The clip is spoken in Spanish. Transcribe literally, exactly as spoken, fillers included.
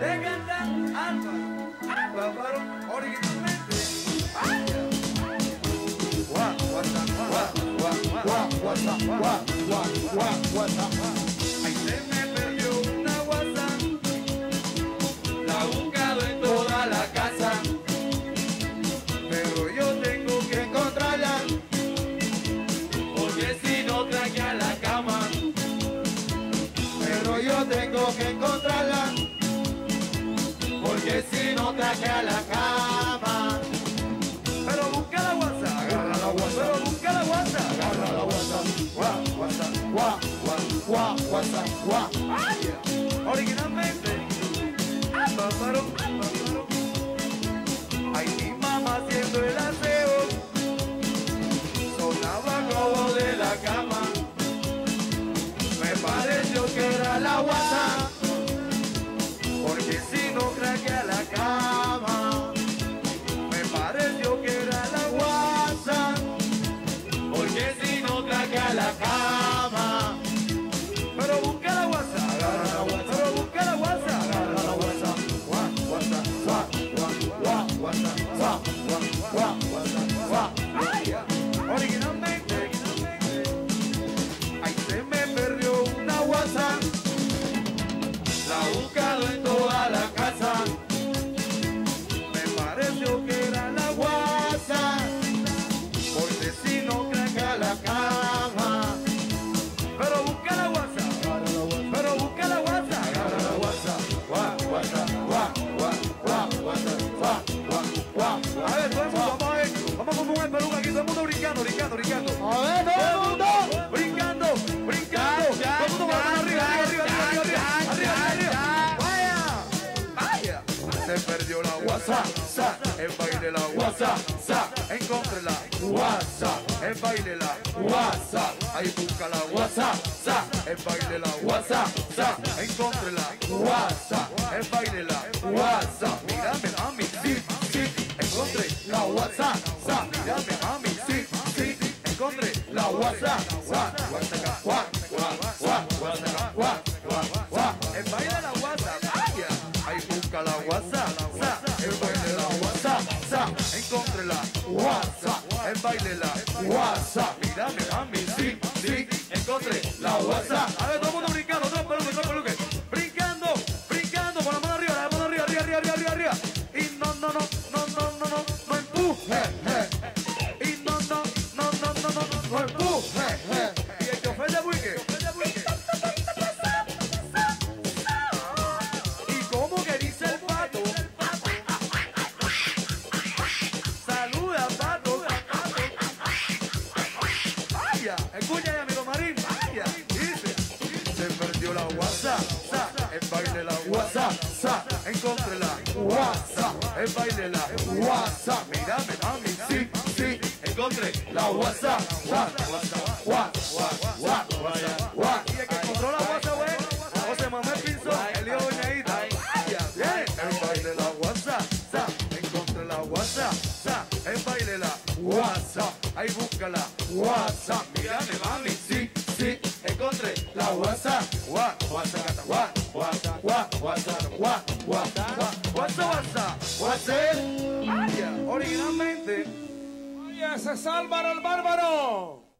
de cantar Álvaro, Bárbaro, originalmente. Guau, guasa, guau, guau, guau, guasa, guau, guau, guau, guasa. Ahí se me perdió una guasa, la he buscado en toda la casa, pero yo tengo que encontrarla, porque si no traje a la cama. Pero yo tengo que encontrarla, porque si no traje a la cama. Pero busca la guasa, agarra la guasa, pero busca la guasa, agarra la guasa, guau, guasa, guau, guau, guau, guasa, guau. Originalmente, Bárbaro, Bárbaro. Ay, mi mamá haciendo el aseo, sonaba el globo de la cama. Me pareció que era la guasa, porque si no craquea la cama. Me pareció que era la guasa, porque si no craquea la cama. Pero busca la guasa, agarra la guasa, pero busca la guasa, agarra la guasa. Guau, guasa, guau, guau, guau, guasa, guau, guau, guau, guasa, guau. Originalmente, ahí se me perdió una guasa, la he buscado en toda la casa. Me pareció que era la guasa, porque si no craquea la cama. Pero busca la guasa, pero busca la guasa, agarra la guasa. Guau, guasa, guau, guau, guau, guasa, guau, guau, guau. A ver, todo el mundo, vamos a ver, vamos como un peluca aquí, todo el mundo brincando, brincando, brincando. A ver, todo el mundo. Brincando, brincando. Todo el mundo con la mano arriba, arriba, arriba, arriba, arriba, arriba, arriba. Vaya, vaya. Se perdió la guasa, sa, el baile la guasa, sa, encontré la guasa, el baile la guasa, ahí busca la guasa, sa, el baile la guasa, sa, encontré la guasa, el baile la guasa, mírame mami, sí, sí, encontré la guasa, sa, mírame mami, sí, sí, encontré la guasa, sa, guasa, guá, guá, guá, guasa, guá, guá, guá, el baile la guasa, vaya, ahí busca la guasa, sa, el baile la guasa, sa, encontré la guasa, el baile la guasa, mírame mami, sí, sí, encontré la guasa. A ver, todo el mundo brincando, todo el peluque, todo el peluque, brincando, brincando, con la mano arriba, la mano arriba, arriba, arriba, arriba, arriba, y no, no, no, no, no, no, no, no empuje, y no, no, no, no, no, no, no empuje, y el chofer de buique, y como que dice el pato, saluda pato, vaya, escucha ya amigo Marín, vaya, dice, se perdió la guasa, sa, el baile la guasa, sa, encontré la guasa, el baile la guasa, mírame mami, sí, sí, encontré la guasa, sa, guasa, guá, guá, guá, guasa, guá, y el que encontró la guasa, güey, José Manuel Pinzón, el hijo de Doña Ida, vaya, bien, el baile la guasa, sa, encontré la guasa, sa, el baile la guasa, ahí busca la guasa, mírame mami, sí, sí, encontré la guasa, guá, guasa, gata, guá, guasa, guá, guasa, guá, guá, guá, guasa, guasa, guasa, vaya, originalmente. Oye, ese es Álvaro el Bárbaro.